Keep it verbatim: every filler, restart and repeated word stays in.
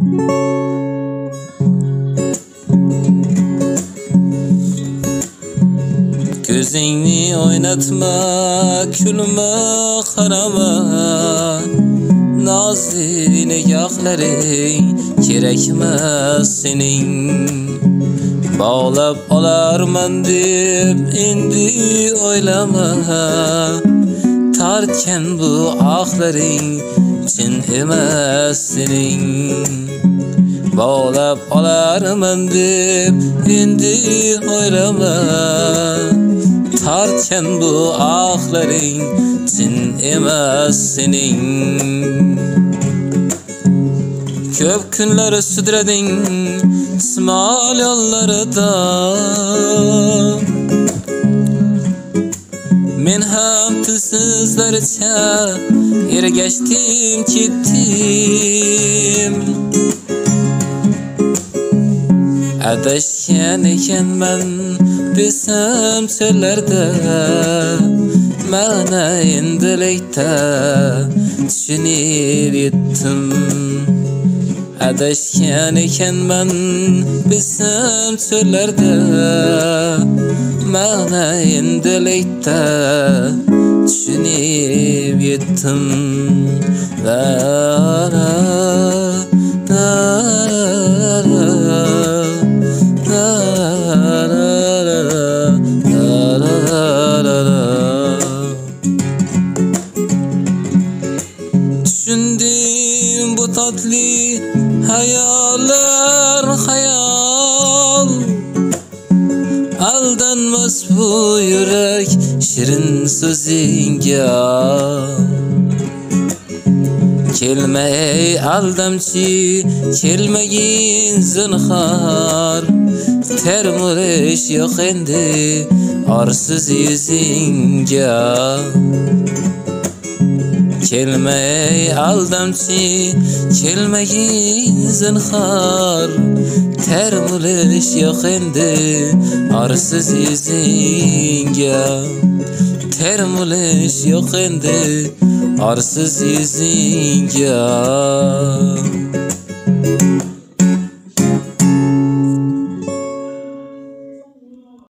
Gözünü oynatma, külme karama, nazlı nikahların gerekmez senin. Bağlap alarman dip indi oylama, tartken bu ahların için emas senin. Bağlap alarman dip indi oylama, tartken bu ahların için emas senin. Köp günler südredin İsmail yollarida, men ham tilsizlarcha ergashdim ketdim. Adashgan ekanman desam cho'llarda, mana endilikda tushunib yetdim. Adashgan ekanman desam cho'llarda, mana endilikda tushunib yetdim. La la la la la. Düşündüm bu tatlı hayaller hayal, aldanmaz bu yürek şirin sözünge. Kelme ey aldamchi, kelmegin zinhar, termurish yo'q endi orsiz yuzingga. Kelme ey aldamchi, kelmegin zinhar, termurish yo'q endi orsiz yuzingga. Termurish yo'q endi orsiz yuzingga.